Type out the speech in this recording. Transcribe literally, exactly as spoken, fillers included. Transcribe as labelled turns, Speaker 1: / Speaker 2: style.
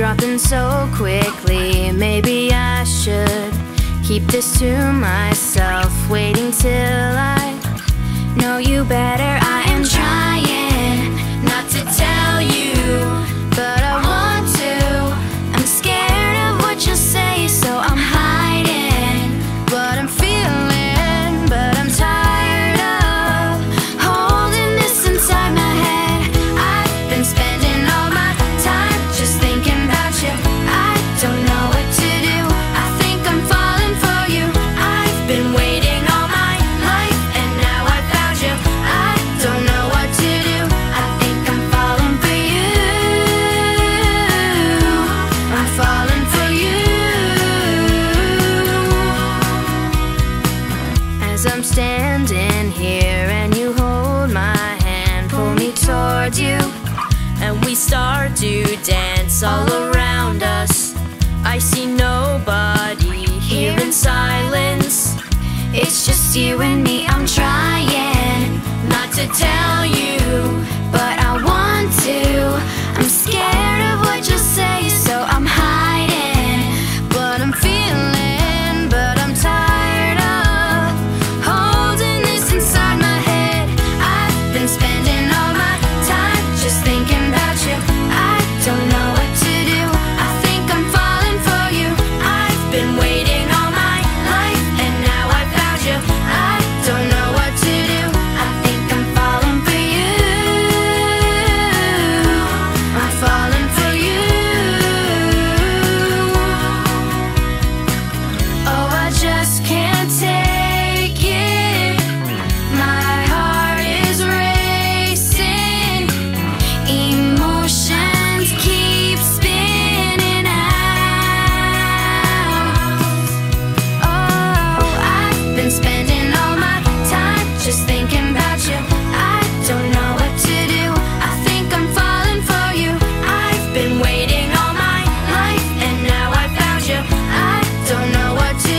Speaker 1: dropping so quickly. Maybe I should keep this to myself, waiting till I know you better. I am trying not to tell you, but I want to. I'm scared of what you'll say, so I'm hiding what I'm feeling, but I'm tired of holding this inside my head. I've been spending all my time just thinking about you. I don't know what to do. I think I'm falling for you. I've been waiting all my life, and now I found you. I don't know what to do. I think I'm falling for you. I'm falling for you. As I'm standing here and you hold my hand, pull me towards you, and we start to dance all around us. I see nobody here in silence. It's just you and me. I'm trying not to tell you